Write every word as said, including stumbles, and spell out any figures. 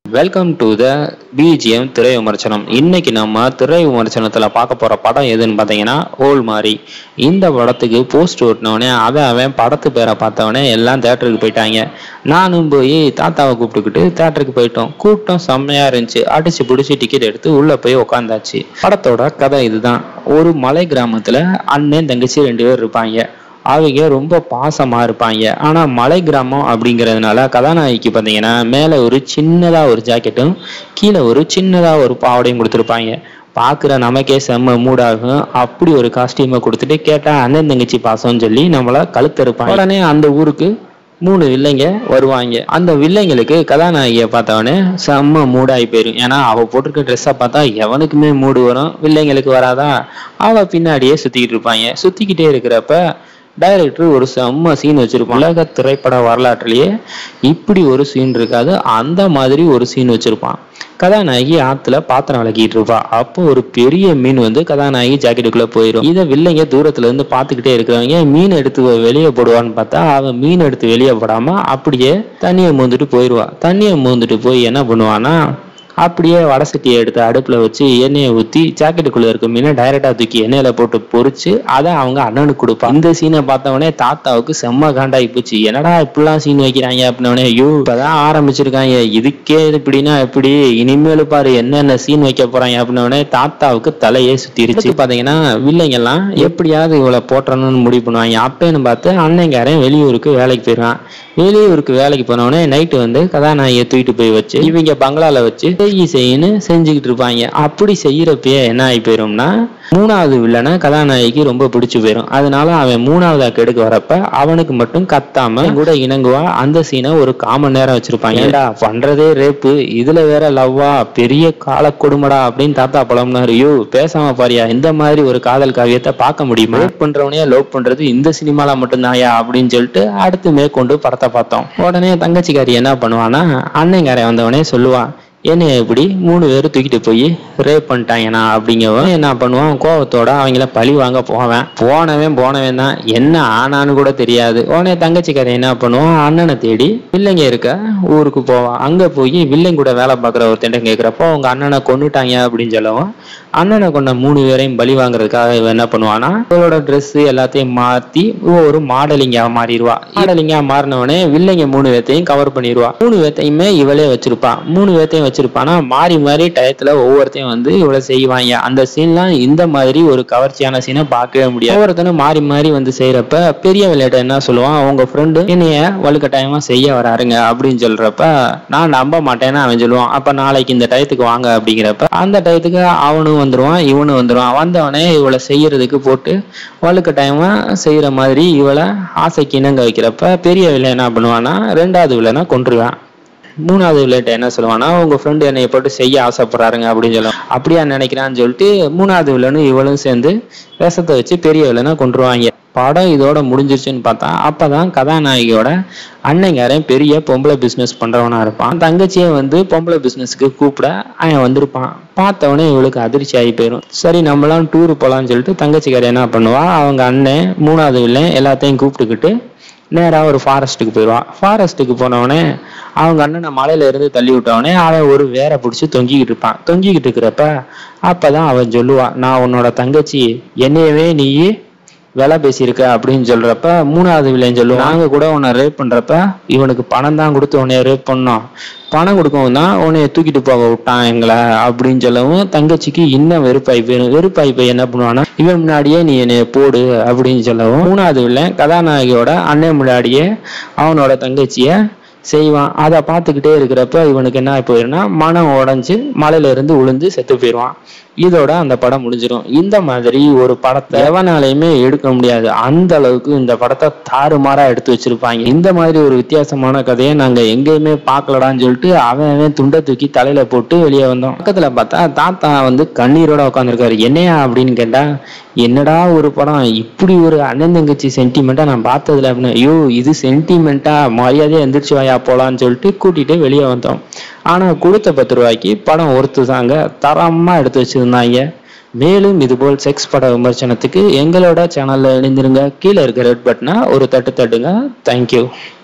Welcome to the BGM திரை விமர்சனம். இன்னைக்கு நம்ம திரை விமர்சனத்துல பார்க்க போற படம் எதுன்னு பார்த்தீங்கன்னா ஓல் மாரி. இந்த படத்துக்கு போஸ்ட் ஓட்டினவனே அதை அவன் படத்து பேரை பார்த்தவனே எல்லாம் தேட்டருக்கு போயிட்டாங்க. நானும் போய் தாத்தாவை கூப்பிட்டுக்கிட்டு தேட்டருக்கு போயிட்டோம். கூட்டம் செம்மையா இருந்துச்சு. அடிச்சு பிடிச்சி டிக்கெட் எடுத்து உள்ள போய் உக்காந்தாச்சு. படத்தோட கதை இதுதான். ஒரு மலை கிராமத்துல அண்ணன் தங்கச்சி ரெண்டு பேர் இருப்பாங்க. அவங்க ரொம்ப பாசமா இருப்பாங்க. ஆனா மலை கிராமம் அப்படிங்கிறதுனால கதாநாயகிக்கு பார்த்தீங்கன்னா மேல ஒரு சின்னதா ஒரு ஜாக்கெட்டும் கீழே ஒரு சின்னதா ஒரு பாவடையும் கொடுத்துருப்பாங்க. பாக்குற நமக்கே செம்ம மூடாகும். அப்படி ஒரு காஸ்டியூமை கொடுத்துட்டு கேட்டா அண்ணன் தங்கச்சி பாசம்னு சொல்லி நம்மள கழுத்தறுப்பாங்க. உடனே அந்த ஊருக்கு மூணு வில்லைங்க வருவாங்க. அந்த வில்லைங்களுக்கு கதாநாயகியை பார்த்தவொடனே செம்ம மூடாகி போயிடும். ஏன்னா அவ போட்டிருக்க ட்ரெஸ்ஸை பார்த்தா எவனுக்குமே மூடு வரும், வில்லைங்களுக்கு வராதா. அவ பின்னாடியே சுத்திக்கிட்டு இருப்பாங்க. சுத்திக்கிட்டே இருக்கிறப்ப டைரக்டர் ஒரு செம்ம சீன் வச்சிருப்பான். உலக திரைப்பட வரலாற்றிலேயே இப்படி ஒரு சீன் இருக்காது, அந்த மாதிரி ஒரு சீன் வச்சிருப்பான். கதாநாயகி ஆத்துல பாத்திரம் விளக்கிட்டு இருப்பா. அப்போ ஒரு பெரிய மீன் வந்து கதாநாயகி ஜாக்கெட்டுக்குள்ள போயிடும். இதை வில்லைங்க தூரத்துல இருந்து பாத்துக்கிட்டே இருக்கிறவங்க மீன் எடுத்து வெளியே போடுவான்னு பார்த்தா அவன் மீன் எடுத்து வெளியே போடாம அப்படியே தண்ணியை மூந்துட்டு போயிடுவா. தண்ணியை மூந்துட்டு போய் என்ன பண்ணுவான்னா அப்படியே வடை சட்டியை எடுத்து அடுப்புல வச்சு எண்ணெயை ஊற்றி ஜாக்கெட்டுக்குள்ள இருக்க மீனை டைரக்டா தூக்கி எண்ணெயில போட்டு பொறிச்சு அதை அவங்க அண்ணனுக்கு கொடுப்பான். இந்த சீனை பார்த்தவொடனே தாத்தாவுக்கு செம்ம காண்டாகி போச்சு. என்னடா இப்படிலாம் சீன் வைக்கிறாங்க அப்படின்னே, ஐயோ இப்பதான் ஆரம்பிச்சிருக்காங்க, இதுக்கே இப்படின்னா எப்படி, இனிமேல் பாரு என்னென்ன சீன் வைக்க போறாங்க அப்படின்னே தாத்தாவுக்கு தலையே சுத்திருச்சு. பாத்தீங்கன்னா வில்லைங்கெல்லாம் எப்படியாவது இவளை போட்டணும்னு முடிவு பண்ணுவாங்க. அப்பன்னு பார்த்து அண்ணங்காரன் வெளியூருக்கு வேலைக்கு போயிடுவான். வெளியூருக்கு வேலைக்கு போனவொடனே நைட்டு வந்து கதாநாயகியை தூக்கிட்டு போய் வச்சு இவங்க பங்களால வச்சு செய்யு செஞ்சுக்கிட்டு இருப்பாங்க. அப்படி செய்யறப்பயே என்ன ஆகி போயிரும்னா மூணாவது வில்லனை கதாநாயகிக்கு ரொம்ப பிடிச்சு போயிடும். அதனால அவன் மூணாவது கெடுக்க வரப்ப அவனுக்கு மட்டும் கத்தாம கூட இணங்குவா. அந்த சீனை ஒரு காமன் நேரம் வச்சிருப்பாங்க. ஏடா பண்றதே ரேப்பு, இதுல வேற லவ்வா, பெரிய கால கொடுமடா அப்படின்னு தாத்தா பழம்னாரு. யோ பேசாம பாரியா, இந்த மாதிரி ஒரு காதல் காவியத்தை பார்க்க முடியுமா? லவ் பண்றவனையே லவ் பண்றது இந்த சினிமால மட்டும்தாயா அப்படின்னு சொல்லிட்டு அடுத்து மேற்கொண்டு படத்தை பார்த்தோம். உடனே தங்கச்சிக்காரி என்ன பண்ணுவான்னா அண்ணங்காரன் வந்தவனே சொல்லுவான், என்னைய எப்படி மூணு பேரும் தூக்கிட்டு போய் ரேப் பண்ணிட்டாங்கண்ணா அப்படிங்கவும் என்ன பண்ணுவான், கோவத்தோட அவங்கள பழி வாங்க போவேன். போனவன் போனவன் தான், என்ன ஆனான்னு கூட தெரியாது. உடனே தங்கச்சி கதை என்ன பண்ணுவான், அண்ணனை தேடி வில்லைங்க இருக்க ஊருக்கு போவான். அங்க போய் வில்லைங்க கூட வேலை பார்க்குற ஒருத்தன் கேட்குறப்போ அவங்க அண்ணனை கொண்டுட்டாங்க அப்படின்னு சொல்லவும் அண்ணனை கொண்ட மூணு பேரையும் பழி வாங்குறதுக்காக இவன் என்ன பண்ணுவான்னா இவளோட ட்ரெஸ் எல்லாத்தையும் மாத்தி ஒரு மாடலிங்கா மாறிடுவா. மாடலிங்கா மாறினவனே வில்லைங்க மூணு பேர்த்தையும் கவர் பண்ணிடுவா. மூணு பேர்த்தையுமே இவளே வச்சிருப்பான். மூணு பேர்த்தையும் வச்சிருப்பானா மாறி மாறி டயத்துல ஒவ்வொருத்தையும் வந்து இவ்வளவு செய்வாங்க. அந்த சீன்லாம் இந்த மாதிரி ஒரு கவர்ச்சியான சீனை பார்க்கவே முடியாது. ஒவ்வொருத்தனும் மாறி மாறி வந்து செய்யறப்ப பெரிய விளையாட்டு என்ன சொல்லுவான், அவங்க ஃப்ரெண்டு என்னைய வலுக்கட்டாயமா செய்ய வராருங்க அப்படின்னு சொல்றப்ப நான் நம்ப மாட்டேன்னு அவன் சொல்லுவான். அப்ப நாளைக்கு இந்த டயத்துக்கு வாங்க அப்படிங்கிறப்ப அந்த டயத்துக்கு அவனும் வந்துருவான், இவனும் வந்துருவான். வந்தவனே இவளை செய்யறதுக்கு போட்டு வலுக்கட்டாயமா செய்யற மாதிரி இவளை ஆசைக்கு இணங்க வைக்கிறப்ப பெரிய வில்லை என்ன பண்ணுவான்னா ரெண்டாவது வில்லைனா கொன்றுவான். மூணாவது வில்லைட்ட என்ன சொல்லுவானா உங்க ஃப்ரெண்டு என்னை போட்டு செய்ய ஆசைப்படுறாருங்க அப்படின்னு சொல்லுவான். அப்படியா நினைக்கிறான்னு சொல்லிட்டு மூணாவது வில்லனும் இவளும் சேர்ந்து விஷத்தை வச்சு பெரிய வில்லனை கொன்றுவாங்க. படம் இதோட முடிஞ்சிருச்சுன்னு பார்த்தா அப்பதான் கதாநாயகியோட அண்ணங்காரன் பெரிய பொம்பளை பிசினஸ் பண்றவனா இருப்பான். தங்கச்சியை வந்து பொம்பளை பிசினஸ்க்கு கூப்பிட அவன் வந்திருப்பான். பார்த்தவனே இவளுக்கு அதிர்ச்சி ஆகி போயிடும். சரி நம்மளாம் டூர் போலான்னு சொல்லிட்டு தங்கச்சிக்காரன் என்ன பண்ணுவா, அவங்க அண்ணன் மூணாவது வில்லன் எல்லாத்தையும் கூப்பிட்டுக்கிட்டு நேராக ஒரு ஃபாரஸ்ட்டுக்கு போயிடுவான். ஃபாரஸ்ட்டுக்கு போனவனே அவங்க அண்ணனை மலையில இருந்து தள்ளி விட்டவனே அவன் ஒரு வேரை பிடிச்சி தொங்கிக்கிட்டு இருப்பான். தொங்கிக்கிட்டு இருக்கிறப்ப அப்பதான் அவன் சொல்லுவான், நான் உன்னோட தங்கச்சி, என்னையவே நீ வேலை பேசியிருக்க அப்படின்னு சொல்றப்ப மூணாவது வில்லைன்னு சொல்லுவான், நாங்க கூட உன்னை ரேப் பண்றப்ப இவனுக்கு பணம் தான் கொடுத்து உன்னைய ரேப் பண்ணோம், பணம் கொடுக்கவும் தான் உன்னைய தூக்கிட்டு போக விட்டான் எங்களை அப்படின்னு சொல்லவும் தங்கச்சிக்கு இன்னும் வெறுப்பாய் போயிடும். வெறுப்பாய் போய் என்ன பண்ணுவான்னா இவன் முன்னாடியே நீ என்னைய போடு அப்படின்னு சொல்லவும் மூணாவது வில்லை கதாநாயகியோட அண்ணன் முன்னாடியே அவனோட தங்கச்சிய செய்வான். அதை பார்த்துக்கிட்டே இருக்கிறப்ப இவனுக்கு என்ன போயிருன்னா மனம் உடஞ்சு மலையில இருந்து உளுந்து செத்து போயிடுவான். இதோட அந்த படம் முடிஞ்சிடும். இந்த மாதிரி ஒரு படத்தை எவனாலையுமே எடுக்க முடியாது, அந்த அளவுக்கு இந்த படத்தை தாறுமாறா எடுத்து வச்சிருப்பாங்க. இந்த மாதிரி ஒரு வித்தியாசமான கதையை நாங்க எங்கேயுமே பார்க்கலடான்னு சொல்லிட்டு அவன் துண்டை தூக்கி தலையில போட்டு வெளியே வந்தோம். பக்கத்துல பார்த்தா தாத்தா வந்து கண்ணீரோட உட்காந்துருக்காரு. என்னையா அப்படின்னு கேட்டா, என்னடா ஒரு படம் இப்படி ஒரு அண்ணன் தங்கச்சி சென்டிமெண்டா நான் பார்த்ததுல அப்படின்னு. ஐயோ இது சென்டிமெண்டா, மரியாதையா எந்திரிச்சு வாயா போலான்னு சொல்லிட்டு கூட்டிட்டு வெளியே வந்தோம். ஆனா கொடுத்த பத்து ரூபாய்க்கு படம் ஒருத்து தாங்க, தரமா எடுத்து வச்சிருந்தாங்க. மேலும் இதுபோல் செக்ஸ் பட விமர்சனத்துக்கு எங்களோட சேனல்ல இணைந்திருங்க. கீழே இருக்க ரெட் பட்டனை ஒரு தட்டு தட்டுங்க. தேங்க்யூ.